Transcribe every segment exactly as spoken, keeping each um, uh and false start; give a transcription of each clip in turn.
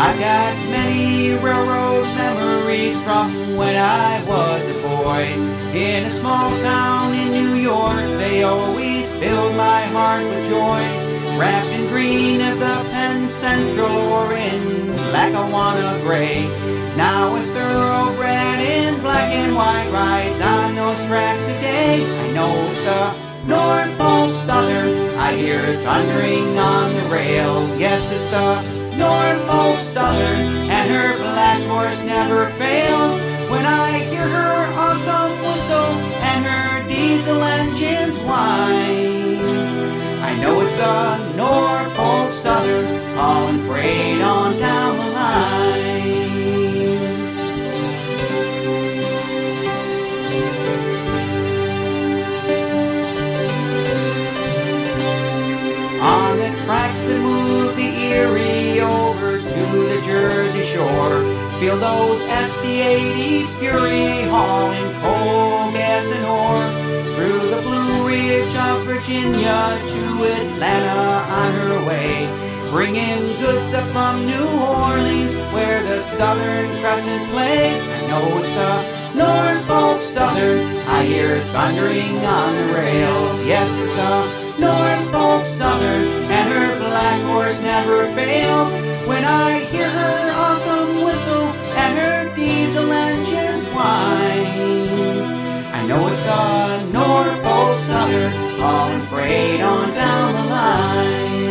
I've got many railroad memories from when I was a boy. In a small town in New York, they always filled my heart with joy. Wrapped in green of the Penn Central or in Lackawanna gray. Now a thoroughbred in black and white rides on those tracks today. I know it's the Norfolk Southern. I hear thundering on the rails. Yes, it's the Norfolk Southern, and her black horse never fails. When I hear her awesome whistle and her diesel engines whine, I know it's the Norfolk Southern hauling freight on down the line. On the tracks that move the Erie over to the Jersey shore, feel those S B eighties fury hauling coal, gas, and ore. Through the Blue Ridge of Virginia to Atlanta on her way, bringing goods up from New Orleans where the Southern Crescent play. I know it's the Norfolk Southern. I hear thundering on the rails. Yes, it's the Norfolk Southern, and her black horse never fails. When I hear her awesome whistle and her diesel engines whine, I know it's the Norfolk Southern hauling freight on down the line.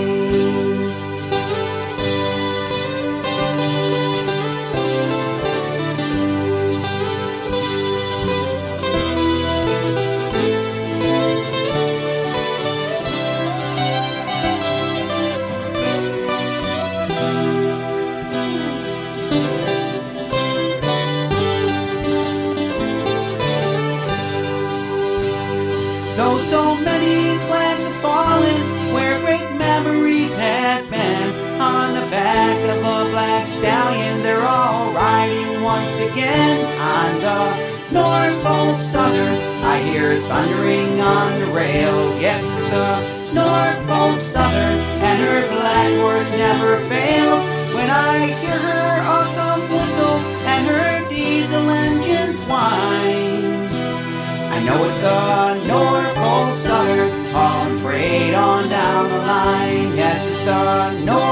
Though so many flags have fallen where great memories had been, on the back of a black stallion they're all riding once again. On the Norfolk Southern, I hear thundering on the rails. Yes, it's the Norfolk Southern, and her black horse never fails. When I hear her awesome whistle and her diesel engines whine, I know it's the Norfolk Southern hauling freight on down the line. Yes, it's the Norfolk